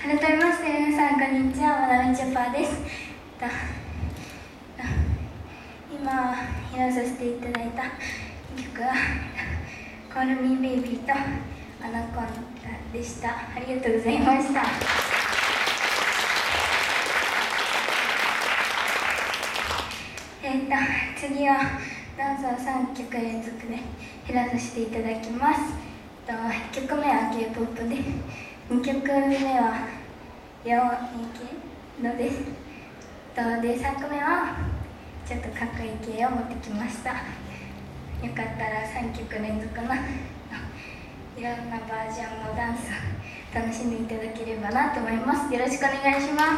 改めまして皆さんこんにちは、まなみちゃぱです。今披露させていただいた曲は「Call Me Baby」と「アナコンダ」でした。ありがとうございました。次はダンスを3曲連続で披露させていただきます。1曲目は K-POP で、2曲目は洋系のです。で3曲目はちょっとかっこいい系を持ってきました。よかったら3曲連続のいろんなバージョンのダンスを楽しんでいただければなと思います。よろしくお願いします。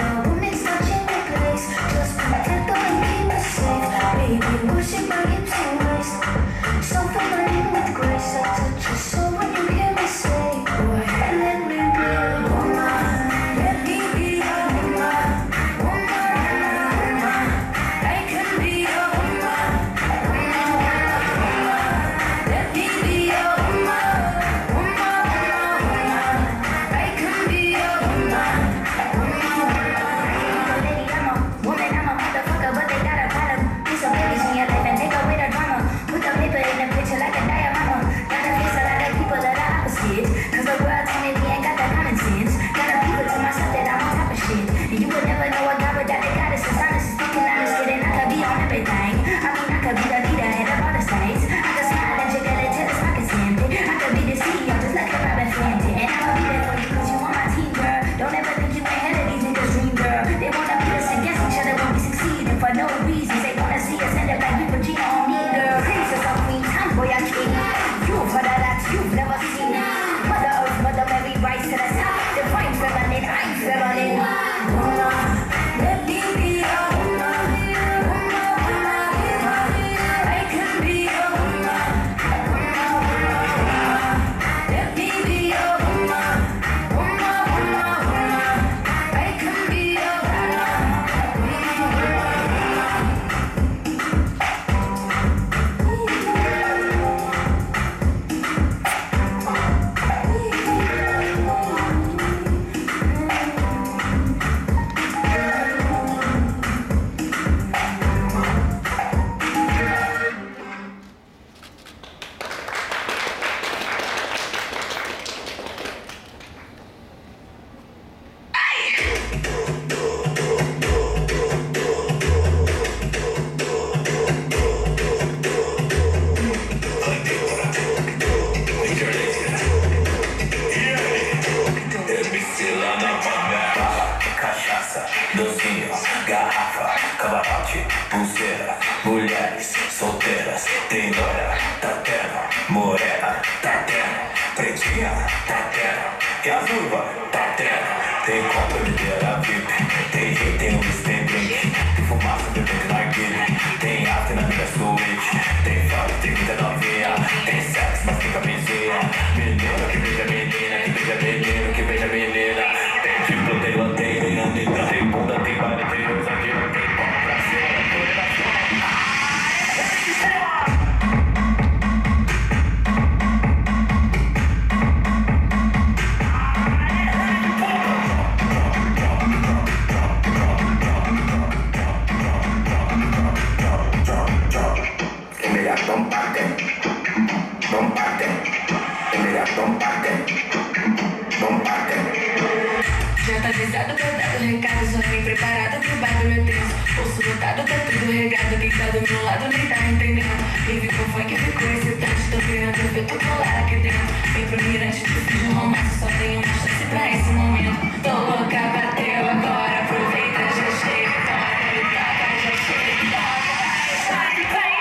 docinho, garrafa, camarote, pulseira, mulheres solteiras, tem loira, tá tendo, morena, tá tendo, pretinha, tá tendo, e a ruiva, tá tendo, tem compra de beira VIP, tem jeito, tem luz, tem drink, tem fumaça, bebendo narguilha, tem arte na minha suíte, tem foto, tem vida novinha, tem sexo, mas tem camisinha, menina que beija menina, que beija menino, que beija menina, tem tipo, tem lanterna, tem bunda, tem baile, tem luz aqui, não tem como pra cima, já tá avisado, tô dado recado, só vem preparado que o bagulho é tenso. Osso lotado, tá tudo regado, quem tá do meu lado nem tá entendendo. Quem ficou funk ficou excitante, tô criando, eu tô colado aqui dentro. Vem pro mirante, tu fiz um romance, só tem uma chance pra esse momento. Tô louca, bateu agora, aproveita, já chega, toca, ele toca, já chega, toca, vai, vai.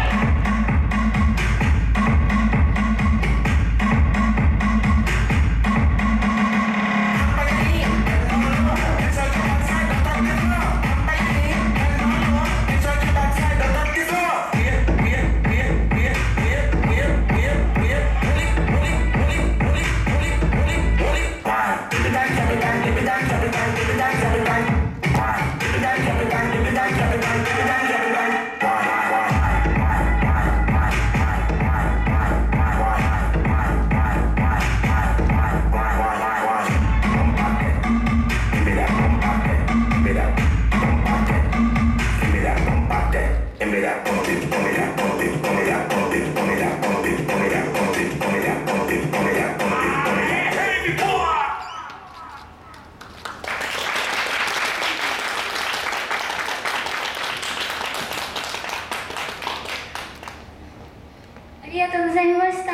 ありがとうございました。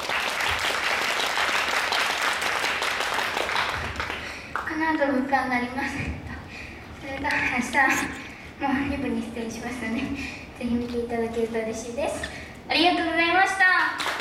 この後物販があります。それが明日もう2部に出演しますので、ぜひ見ていただけると嬉しいです。ありがとうございました。